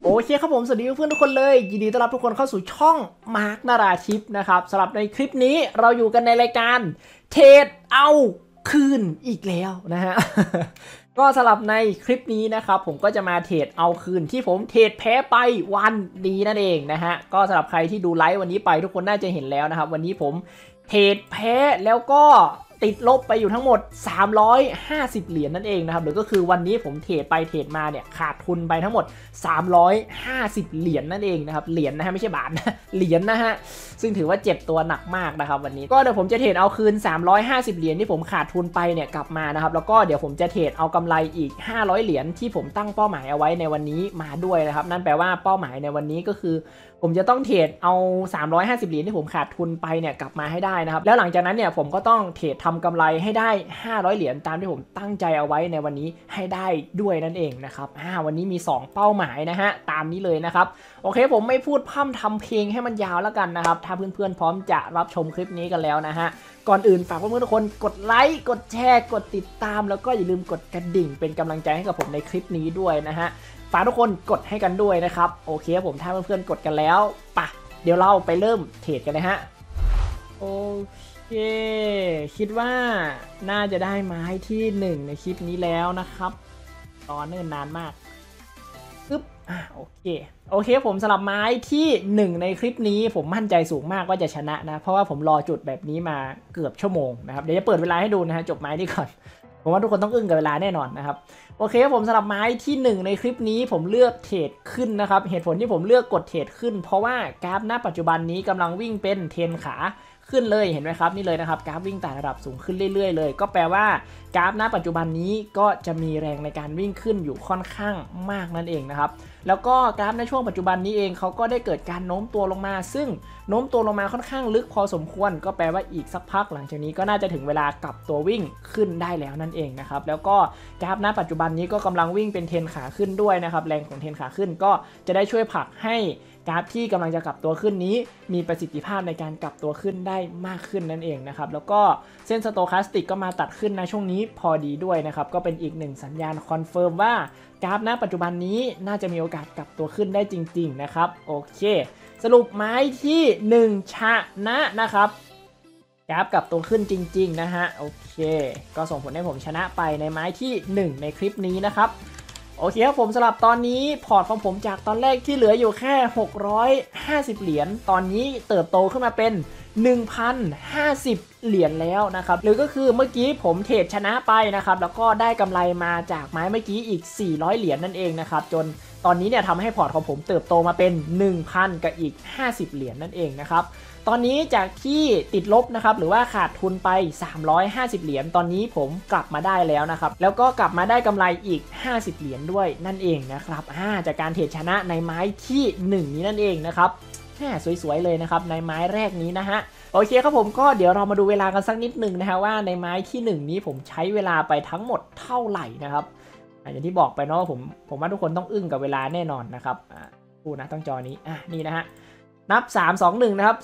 เคครับผมสวัสดีเพื่อนทุกคนเลยยินดีต้อนรับทุกคนเข้าสู่ช่องมาร์คนาราทิปนะครับสำหรับในคลิปนี้เราอยู่กันในรายการเทรดเอาคืนอีกแล้วนะฮะ ก็สำหรับในคลิปนี้นะครับผมก็จะมาเทรดเอาคืนที่ผมเทรดแพ้ไปวันดีนั่นเองนะฮะก็สำหรับใครที่ดูไลฟ์วันนี้ไปทุกคนน่าจะเห็นแล้วนะครับวันนี้ผมเทรดแพ้แล้วก็ติดลบไปอยู่ทั้งหมด350เหรียญนั่นเองนะครับหรือก็คือวันนี้ผมเทรดไปเทรดมาเนี่ยขาดทุนไปทั้งหมด350เหรียญนั่นเองนะครับเหรียญนะฮะไม่ใช่บาทนะเหรียญนะฮะซึ่งถือว่าเจ็บตัวหนักมากนะครับวันนี้ก็เดี๋ยวผมจะเทรดเอาคืน350เหรียญที่ผมขาดทุนไปเนี่ยกลับมานะครับแล้วก็เดี๋ยวผมจะเทรดเอากำไรอีก500เหรียญที่ผมตั้งเป้าหมายเอาไว้ในวันนี้มาด้วยนะครับนั่นแปลว่าเป้าหมายในวันนี้ก็คือผมจะต้องเทรดเอา350เหรียญที่ผมขาดทุนไปเนี่ยกลับมาให้ได้นะครับแล้วหลังจากนั้นเนี่ยผมก็ต้องเทรดทำกำไรให้ได้500เหรียญตามที่ผมตั้งใจเอาไว้ในวันนี้ให้ได้ด้วยนั่นเองนะครับวันนี้มี2เป้าหมายนะฮะตามนี้เลยนะครับโอเคผมไม่พูดพร่ำทำเพลงให้มันยาวแล้วกันนะครับถ้าเพื่อนๆพร้อมจะรับชมคลิปนี้กันแล้วนะฮะก่อนอื่นฝากเพื่อนๆทุกคนกดไลค์กดแชร์กดติดตามแล้วก็อย่าลืมกดกระดิ่งเป็นกำลังใจให้กับผมในคลิปนี้ด้วยนะฮะฝากทุกคนกดให้กันด้วยนะครับโอเคผมถ้าเพื่อนๆกดกันแล้วปะเดี๋ยวเราไปเริ่มเทรดกันเลยฮะโอเคคิดว่าน่าจะได้ไม้ที่1ในคลิปนี้แล้วนะครับตอนเนิ่นนานมากปึ๊บโอเคผมสลับไม้ที่1ในคลิปนี้ผมมั่นใจสูงมากว่าจะชนะนะเพราะว่าผมรอจุดแบบนี้มาเกือบชั่วโมงนะครับเดี๋ยวจะเปิดเวลาให้ดูนะฮะจบไม้นี้ก่อนผมว่าทุกคนต้องอึ้งกับเวลาแน่นอนนะครับโอเคผมสลับไม้ที่1ในคลิปนี้ผมเลือกเทรดขึ้นนะครับเหตุผลที่ผมเลือกกดเทรดขึ้นเพราะว่ากราฟณปัจจุบันนี้กำลังวิ่งเป็นเทรนขาขึ้นเลยเห็นไหมครับนี่เลยนะครับกราฟวิ่งไต่ระดับสูงขึ้นเรื่อยๆเลยก็แปลว่ากราฟณปัจจุบันนี้ก็จะมีแรงในการวิ่งขึ้นอยู่ค่อนข้างมากนั่นเองนะครับแล้วก็กราฟในช่วงปัจจุบันนี้เองเขาก็ได้เกิดการโน้มตัวลงมาซึ่งโน้มตัวลงมาค่อนข้างลึกพอสมควรก็แปลว่าอีกสักพักหลังจากนี้ก็น่าจะถึงเวลากลับตัววิ่งขึ้นได้แล้วนั่นเองนะครับแล้วก็กราฟณปัจจุบันนี้ก็กำลังวิ่งเป็นเทรนขาขึ้นด้วยนะครับแรงของเทรนขาขึ้นก็จะได้ช่วยผลักให้กราฟที่กำลังจะกลับตัวขึ้นนี้มีประสิทธิภาพในการกลับตัวขึ้นได้มากขึ้นนั่นเองนะครับแล้วก็เส้นสโตแคสติกก็มาตัดขึ้นในช่วงนี้พอดีด้วยนะครับก็เป็นอีกหนึ่งสัญญาณคอนเฟิร์มว่ากราฟณปัจจุบันนี้น่าจะมีโอกาสกลับตัวขึ้นได้จริงๆนะครับโอเคสรุปไม้ที่1ชนะครับกราฟกลับตัวขึ้นจริงๆนะฮะโอเคก็ส่งผลให้ผมชนะไปในไม้ที่1ในคลิปนี้นะครับโอเคครับผมสำหรับตอนนี้พอร์ตของผมจากตอนแรกที่เหลืออยู่แค่650เหรียญตอนนี้เติบโตขึ้นมาเป็น 1,050 เหรียญแล้วนะครับหรือก็คือเมื่อกี้ผมเทรดชนะไปนะครับแล้วก็ได้กำไรมาจากไม้เมื่อกี้อีก400เหรียญนั่นเองนะครับจนตอนนี้เนี่ยทำให้พอร์ตของผมเติบโตมาเป็น 1,000 กับอีก50เหรียญนั่นเองนะครับตอนนี้จากที่ติดลบนะครับหรือว่าขาดทุนไป350เหรียญตอนนี้ผมกลับมาได้แล้วนะครับแล้วก็กลับมาได้กำไรอีก50เหรียญด้วยนั่นเองนะครับจากการเทรดชนะในไม้ที่1นี้นั่นเองนะครับสวยๆเลยนะครับในไม้แรกนี้นะฮะโอเคครับผมก็เดี๋ยวเรามาดูเวลากันสักนิดหนึ่งนะฮะว่าในไม้ที่1นี้ผมใช้เวลาไปทั้งหมดเท่าไหร่นะครับอย่างที่บอกไปเนาะผมว่าทุกคนต้องอึ้งกับเวลาแน่นอนนะครับพูดนะตั้งจอนี้นี่นะฮะนับ3 2 1นะครับ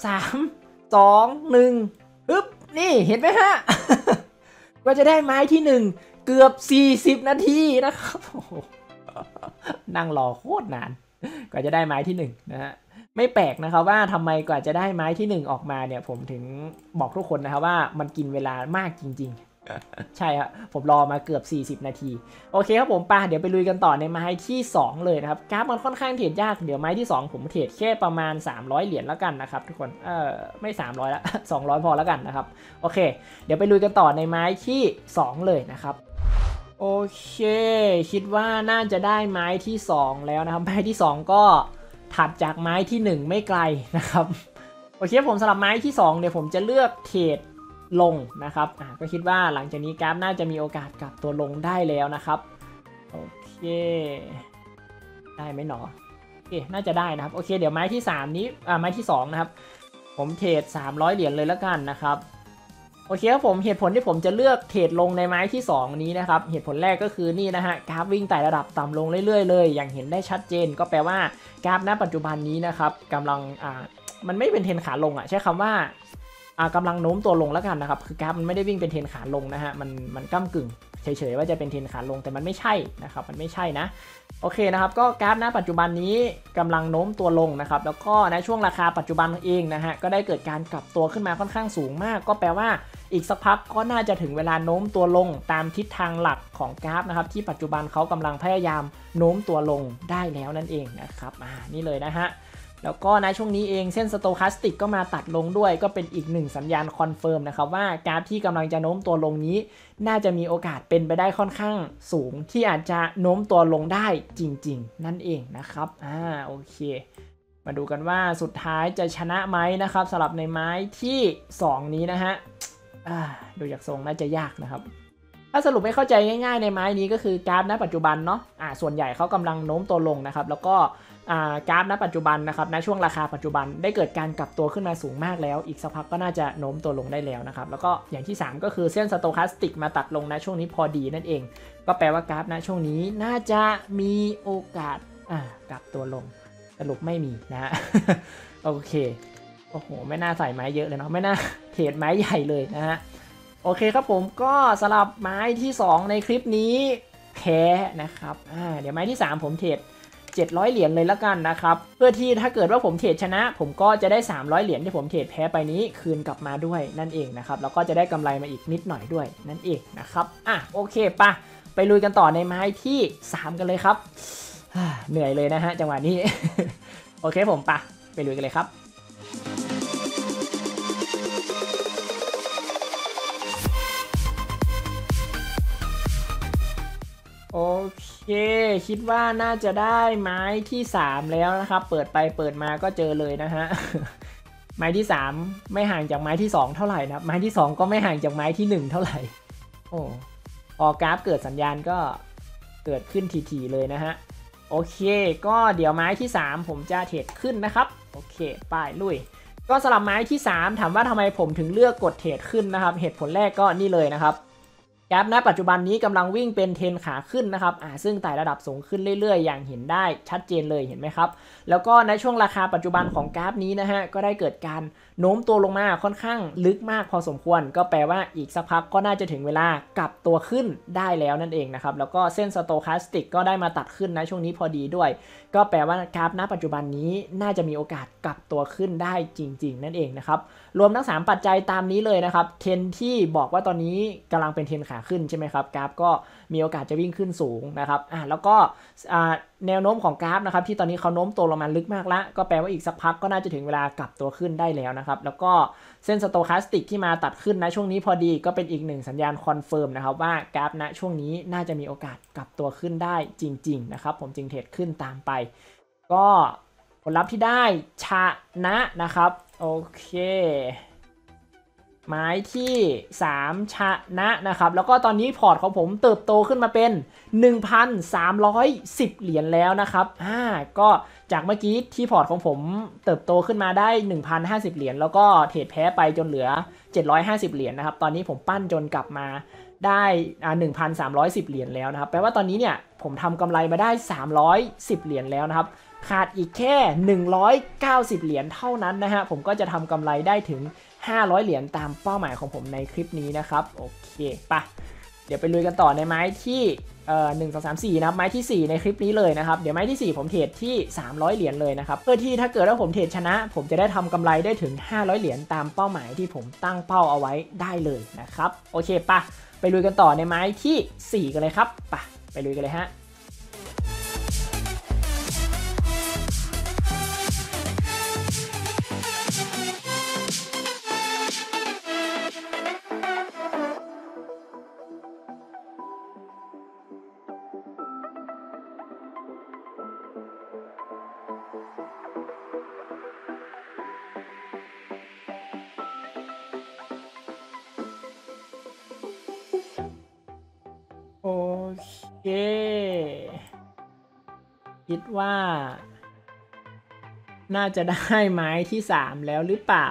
3 2 1ปึ๊บนี่เห็นไหมฮะ ก็จะได้ไม้ที่1เกือบ40นาทีนะครับนั่งรอโคตรนานกว่าจะได้ไม้ที่1นะฮะไม่แปลกนะครับว่าทำไมกว่าจะได้ไม้ที่1ออกมาเนี่ยผมถึงบอกทุกคนนะครับว่ามันกินเวลามากจริงๆใช่ครับผมรอมาเกือบ40นาทีโอเคครับผมเดี๋ยวไปลุยกันต่อในไม้ที่2เลยนะครับกราฟมันค่อนข้างเทรดยากเดี๋ยวไม้ที่2ผมเทรดแค่ประมาณ300เหรียญแล้วกันนะครับทุกคนไม่300ละ200พอแล้วกันนะครับโอเคเดี๋ยวไปลุยกันต่อในไม้ที่2เลยนะครับโอเคคิดว่าน่าจะได้ไม้ที่2แล้วนะครับไม้ที่2ก็ถัดจากไม้ที่1ไม่ไกลนะครับโอเคผมสำหรับไม้ที่2เนี่ยผมจะเลือกเทรดลงนะครับก็คิดว่าหลังจากนี้กราฟน่าจะมีโอกาสกลับตัวลงได้แล้วนะครับโอเคได้ไหมหนอโอเคน่าจะได้นะครับโอเคเดี๋ยวไม้ที่3นี้ไม้ที่2นะครับผมเทรด300เหรียญเลยแล้วกันนะครับโอเคครับผมเหตุผลที่ผมจะเลือกเทรดลงในไม้ที่2นี้นะครับเหตุผลแรกก็คือนี่นะฮะกราฟวิ่งไต่ระดับต่ำลงเรื่อยๆเลยอย่างเห็นได้ชัดเจนก็แปลว่ากราฟณปัจจุบันนี้นะครับกำลังมันไม่เป็นเทรนขาลงใช้คำว่ากำลังโน้มตัวลงแล้วกันนะครับคือกราฟมันไม่ได้วิ่งเป็นเทรนขาลงนะฮะมันก้ำกึ่งเฉยๆว่าจะเป็นเทรนขาลงแต่มันไม่ใช่นะครับมันไม่ใช่นะโอเคนะครับก็กราฟณปัจจุบันนี้กำลังโน้มตัวลงนะครับแล้วก็ในช่วงราคาปัจจุบันเองนะฮะก็ได้เกิดการกลับตัวขึ้นมาค่อนข้างสูงมากก็แปลว่าอีกสักพักก็น่าจะถึงเวลาโน้มตัวลงตามทิศทางหลักของกราฟนะครับที่ปัจจุบันเขากำลังพยายามโน้มตัวลงได้แล้วนั่นเองนะครับนี่เลยนะฮะแล้วก็ในช่วงนี้เองเส้นสโตคัสติกก็มาตัดลงด้วยก็เป็นอีกหนึ่งสัญญาณคอนเฟิร์มนะครับว่ากราฟที่กำลังจะโน้มตัวลงนี้น่าจะมีโอกาสเป็นไปได้ค่อนข้างสูงที่อาจจะโน้มตัวลงได้จริงๆนั่นเองนะครับโอเคมาดูกันว่าสุดท้ายจะชนะไหมนะครับสำหรับในไม้ที่2นี้นะฮะดูจากทรงน่าจะยากนะครับถ้าสรุปให้เข้าใจง่ายๆในไม้นี้ก็คือกราฟณปัจจุบันเนาะส่วนใหญ่เขากำลังโน้มตัวลงนะครับแล้วก็กราฟณปัจจุบันนะครับณช่วงราคาปัจจุบันได้เกิดการกลับตัวขึ้นมาสูงมากแล้วอีกสักพักก็น่าจะโน้มตัวลงได้แล้วนะครับแล้วก็อย่างที่3ก็คือเส้นสโตคัสติกมาตัดลงณช่วงนี้พอดีนั่นเองก็แปลว่ากราฟณช่วงนี้น่าจะมีโอกาสกลับตัวลงสรุปไม่มีนะฮะ โอเคโอ้โหไม่น่าใส่ไม้เยอะเลยเนาะไม่น่าเทรดไม้ใหญ่เลยนะฮะโอเคครับผมก็สลับไม้ที่2ในคลิปนี้แพ้นะครับเดี๋ยวไม้ที่3ผมเทรด700เหรียญเลยแล้วกันนะครับเพื่อที่ถ้าเกิดว่าผมเทรดชนะผมก็จะได้300เหรียญที่ผมเทรดแพ้ไปนี้คืนกลับมาด้วยนั่นเองนะครับแล้วก็จะได้กำไรมาอีกนิดหน่อยด้วยนั่นเองนะครับโอเคไปลุยกันต่อในไม้ที่3กันเลยครับเหนื่อยเลยนะฮะจังหวะนี้ โอเคผมไปลุยกันเลยครับโอเคคิดว่าน่าจะได้ไม้ที่3แล้วนะครับเปิดไปเปิดมาก็เจอเลยนะฮะ ไม้ที่3ไม่ห่างจากไม้ที่2เท่าไหร่นะไม้ที่2ก็ไม่ห่างจากไม้ที่1เท่าไหร่โอ้พอกราฟเกิดสัญญาณก็เกิดขึ้นทีๆเลยนะฮะโอเคก็เดี๋ยวไม้ที่3ผมจะเทรดขึ้นนะครับโอเคไปลุยก็สำหรับไม้ที่3ถามว่าทำไมผมถึงเลือกกดเทรดขึ้นนะครับเหตุผลแรกก็นี่เลยนะครับกราฟณปัจจุบันนี้กำลังวิ่งเป็นเทรนขาขึ้นนะครับซึ่งไต่ระดับสูงขึ้นเรื่อยๆอย่างเห็นได้ชัดเจนเลยเห็นไหมครับแล้วก็ในช่วงราคาปัจจุบันของกราฟนี้นะฮะก็ได้เกิดการโน้มตัวลงมาค่อนข้างลึกมากพอสมควรก็แปลว่าอีกสักพักก็น่าจะถึงเวลากลับตัวขึ้นได้แล้วนั่นเองนะครับแล้วก็เส้นสโตคัสติกก็ได้มาตัดขึ้นนะช่วงนี้พอดีด้วยก็แปลว่ากราฟณปัจจุบันนี้น่าจะมีโอกาสกลับตัวขึ้นได้จริงๆนั่นเองนะครับรวมทั้ง3ปัจจัยตามนี้เลยนะครับเทรนที่บอกว่าตอนนี้กำลังเป็นเทรนขาขึ้นใช่ไหมครับกราฟก็มีโอกาสจะวิ่งขึ้นสูงนะครับแล้วก็แนวโน้มของกราฟนะครับที่ตอนนี้เขาโน้มตัวลงมาลึกมากแล้วก็แปลว่าอีกสักพักก็น่าจะถึงเวลากลับตัวขึ้นได้แล้วนะครับแล้วก็เส้นสโตคัสติกที่มาตัดขึ้นนะช่วงนี้พอดีก็เป็นอีกหนึ่งสัญญาณคอนเฟิร์มนะครับว่ากราฟณช่วงนี้น่าจะมีโอกาสกลับตัวขึ้นได้จริงๆนะครับผมจึงเทรดขึ้นตามไปก็ผลลัพธ์ที่ได้ชนะครับโอเคไม้ที่3ชนะครับแล้วก็ตอนนี้พอร์ตของผมเติบโตขึ้นมาเป็น 1,310 เหรียญแล้วนะครับก็จากเมื่อกี้ที่พอร์ตของผมเติบโตขึ้นมาได้ 1,050 เหรียญแล้วก็เทรดแพ้ไปจนเหลือ750เหรียญนะครับตอนนี้ผมปั้นจนกลับมาได้1,310 เหรียญแล้วนะครับแปลว่าตอนนี้เนี่ยผมทำกำไรมาได้310เหรียญแล้วนะครับขาดอีกแค่190เหรียญเท่านั้นนะฮะผมก็จะทำกำไรได้ถึง500เหรียญตามเป้าหมายของผมในคลิปนี้นะครับโอเคเดี๋ยวไปลุยกันต่อในไม้ที่1 2 3 4นะครับไม้ที่4ในคลิปนี้เลยนะครับเดี๋ยวไม้ที่4ผมเทรดที่300เหรียญเลยนะครับเพื่อที่ถ้าเกิดว่าผมเทรดชนะผมจะได้ทำกำไรได้ถึง500เหรียญตามเป้าหมายที่ผมตั้งเป้าเอาไว้ได้เลยนะครับโอเคไปลุยกันต่อในไม้ที่4กันเลยครับไปลุยกันเลยฮะโอเคคิดว่าน่าจะได้ไม้ที่3แล้วหรือเปล่า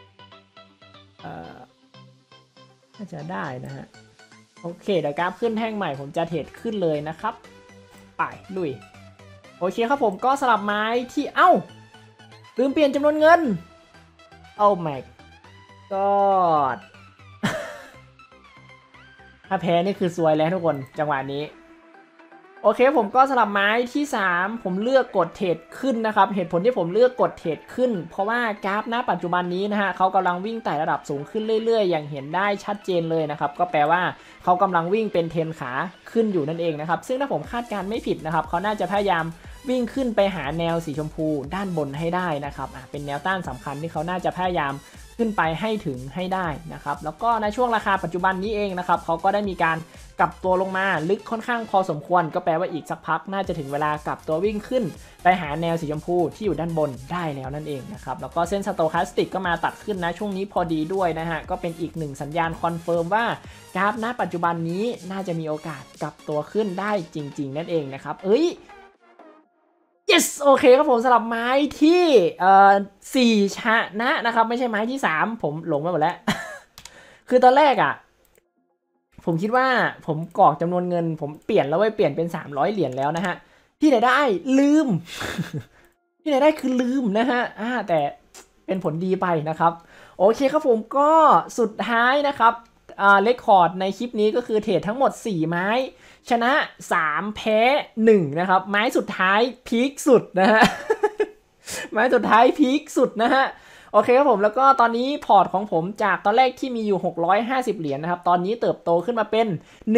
น่าจะได้นะฮะโอเคเดี๋ยวกราฟขึ้นแท่งใหม่ผมจะเทรดขึ้นเลยนะครับไปลุยโอเคครับผมก็สลับไม้ที่ลืมเปลี่ยนจำนวนเงินโอ้ my god ถ้าแพ้นี่คือซวยแล้วทุกคนจังหวะนี้โอเคผมก็สลับไม้ที่3ผมเลือกกดเทรดขึ้นนะครับเหตุผลที่ผมเลือกกดเทรดขึ้นเพราะว่ากราฟณปัจจุบันนี้นะฮะเขากำลังวิ่งไต่ระดับสูงขึ้นเรื่อยๆอย่างเห็นได้ชัดเจนเลยนะครับก็แปลว่าเขากำลังวิ่งเป็นเทรนขาขึ้นอยู่นั่นเองนะครับซึ่งถ้าผมคาดการไม่ผิดนะครับเขาน่าจะพยายามวิ่งขึ้นไปหาแนวสีชมพูด้านบนให้ได้นะครับเป็นแนวต้านสำคัญที่เขาน่าจะพยายามขึ้นไปให้ถึงให้ได้นะครับแล้วก็ในช่วงราคาปัจจุบันนี้เองนะครับเขาก็ได้มีการกลับตัวลงมาลึกค่อนข้างพอสมควรก็แปลว่าอีกสักพักน่าจะถึงเวลากลับตัววิ่งขึ้นไปหาแนวสีชมพูที่อยู่ด้านบนได้แล้วนั่นเองนะครับแล้วก็เส้นสโตแคสติกก็มาตัดขึ้นนะช่วงนี้พอดีด้วยนะฮะก็เป็นอีกหนึ่งสัญญาณคอนเฟิร์มว่ากราฟณปัจจุบันนี้น่าจะมีโอกาสกลับตัวขึ้นได้จริงๆนั่นเองนะครับyes โอเคครับผมสำหรับไม้ที่4ชนะครับไม่ใช่ไม้ที่3ผมหลงไปหมดแล้ว คือตอนแรกอ่ะผมคิดว่าผมกรอกจำนวนเงินผมเปลี่ยนแล้วเปลี่ยนเป็น300เหรียญแล้วนะฮะที่ไหนได้ลืม ที่ไหนได้คือลืมนะฮะแต่เป็นผลดีไปนะครับโอเคครับผมก็สุดท้ายนะครับเรคคอร์ดในคลิปนี้ก็คือเทรดทั้งหมด4ไม้ชนะ3แพ้1นะครับไม้สุดท้ายพีคสุดนะฮะ ไม้สุดท้ายพีคสุดนะฮะโอเคครับผมแล้วก็ตอนนี้พอร์ตของผมจากตอนแรกที่มีอยู่650เหรียญนะครับตอนนี้เติบโตขึ้นมาเป็น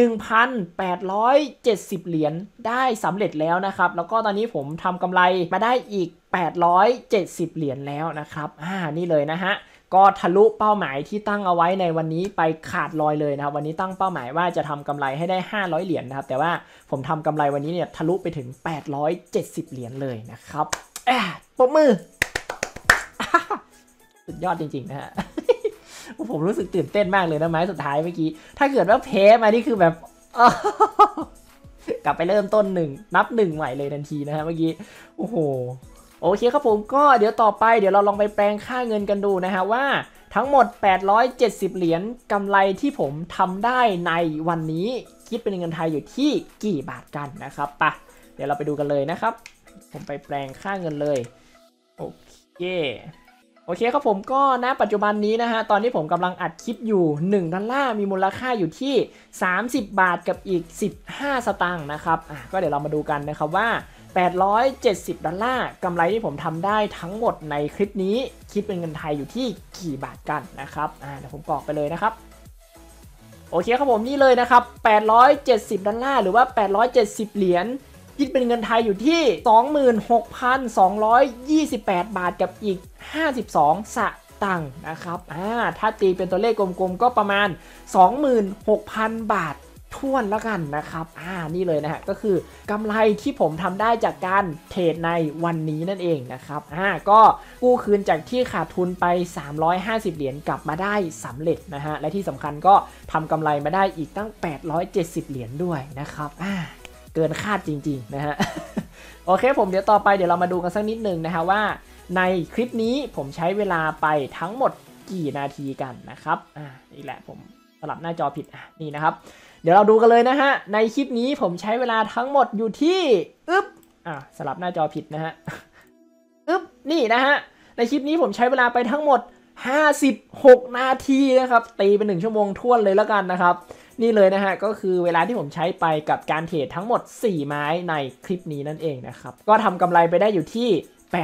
1,870 เหรียญได้สำเร็จแล้วนะครับแล้วก็ตอนนี้ผมทำกำไรมาได้อีก870เหรียญแล้วนะครับนี่เลยนะฮะก็ทะลุเป้าหมายที่ตั้งเอาไว้ในวันนี้ไปขาดลอยเลยนะครับวันนี้ตั้งเป้าหมายว่าจะทำกำไรให้ได้500เหรียญนะครับแต่ว่าผมทำกำไรวันนี้เนี่ยทะลุไปถึง870เหรียญเลยนะครับปรบมือสุดยอดจริงๆนะฮะ ผมรู้สึกตื่นเต้นมากเลยนะไม้สุดท้ายเมื่อกี้ถ้าเกิดว่าแพ้มานี่คือแบบ กลับไปเริ่มต้นนับ1ใหม่เลยทันทีนะฮะเมื่อกี้โอ้โหโอเคครับผมก็เดี๋ยวต่อไปเดี๋ยวเราลองไปแปลงค่าเงินกันดูนะฮะว่าทั้งหมด870เหรียญกำไรที่ผมทำได้ในวันนี้คิดเป็นเงินไทยอยู่ที่กี่บาทกันนะครับไปเดี๋ยวเราไปดูกันเลยนะครับผมไปแปลงค่าเงินเลยโอเคครับผมก็ณปัจจุบันนี้นะฮะตอนนี้ผมกำลังอัดคลิปอยู่1ดอลลาร์มีมูลค่าอยู่ที่30บาทกับอีก15สตางค์นะครับก็เดี๋ยวเรามาดูกันนะครับว่า870ดอลลาร์กำไรที่ผมทำได้ทั้งหมดในคลิปนี้คิดเป็นเงินไทยอยู่ที่กี่บาทกันนะครับเดี๋ยวผมกรอกไปเลยนะครับโอเคครับผมนี่เลยนะครับ870ดอลลาร์หรือว่า870เหรียญคิดเป็นเงินไทยอยู่ที่ 26,228 บาทกับอีก52สตางค์นะครับถ้าตีเป็นตัวเลขกลมๆก็ประมาณ 26,000 บาทท้วนแล้วกันนะครับนี่เลยนะฮะก็คือกำไรที่ผมทำได้จากการเทรดในวันนี้นั่นเองนะครับก็กู้คืนจากที่ขาดทุนไป350เหรียญกลับมาได้สำเร็จนะฮะและที่สำคัญก็ทำกำไรมาได้อีกตั้ง870เหรียญด้วยนะครับเกินคาดจริงๆนะฮะ โอเคผมเดี๋ยวต่อไปเดี๋ยวเรามาดูกันสักนิดนึงนะฮะว่าในคลิปนี้ผมใช้เวลาไปทั้งหมดกี่นาทีกันนะครับนี่แหละผมสลับหน้าจอผิดนี่นะครับเดี๋ยวเราดูกันเลยนะฮะในคลิปนี้ผมใช้เวลาทั้งหมดอยู่ที่สลับหน้าจอผิดนะฮะนี่นะฮะในคลิปนี้ผมใช้เวลาไปทั้งหมด56นาทีนะครับตีเป็น1ชั่วโมงท้วนเลยแล้วกันนะครับนี่เลยนะฮะก็คือเวลาที่ผมใช้ไปกับการเทรดทั้งหมด4ไม้ในคลิปนี้นั่นเองนะครับก็ทำกำไรไปได้อยู่ที่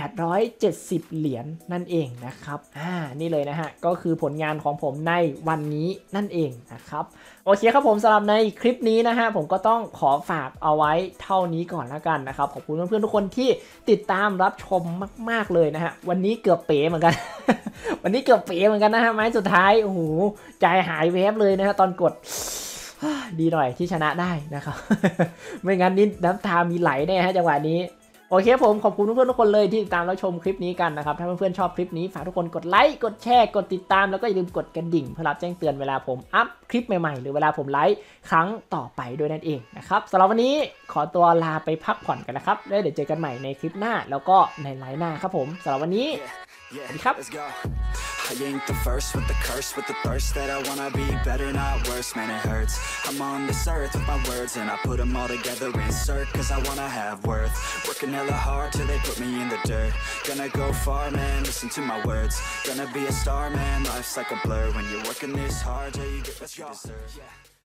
870เหรียญนั่นเองนะครับนี่เลยนะฮะก็คือผลงานของผมในวันนี้นั่นเองนะครับโอเคครับผมสำหรับในคลิปนี้นะฮะผมก็ต้องขอฝากเอาไว้เท่านี้ก่อนละกันนะครับขอบคุณเพื่อนๆทุกคนที่ติดตามรับชมมากๆเลยนะฮะวันนี้เกือบเป๋เหมือนกัน วันนี้เกือบเป๋เหมือนกันนะฮะไม้สุดท้ายโอ้โหใจหายแวบเลยนะฮะตอนกดดีหน่อยที่ชนะได้นะครับ ไม่งั้นนี่น้ำตามีไหลแน่ฮะจังหวะนี้โอเคผมขอบคุณเพื่อนๆทุกคนเลยที่ติดตามรับชมคลิปนี้กันนะครับถ้าเพื่อนๆชอบคลิปนี้ฝากทุกคนกดไลค์กดแชร์กดติดตามแล้วก็อย่าลืมกดกระดิ่งเพื่อรับแจ้งเตือนเวลาผมอัพคลิปใหม่ๆหรือเวลาผมไลฟ์ครั้งต่อไปด้วยนั่นเองนะครับสำหรับวันนี้ขอตัวลาไปพักผ่อนกันนะครับแล้วเดี๋ยวเจอกันใหม่ในคลิปหน้าแล้วก็ในไลฟ์หน้าครับผมสำหรับวันนี้สวัสดีครับ I ain't the first with the curse, with the thirst that I wanna be better, not worse, man it hurts. I'm on this earth with my words and I put them all together, insert, cause I wanna have worth. Working hella hard till they put me in the dirt. Gonna go far, man, listen to my words. Gonna be a star, man, life's like a blur. When you're working this hard, yeah, you get what you deserve.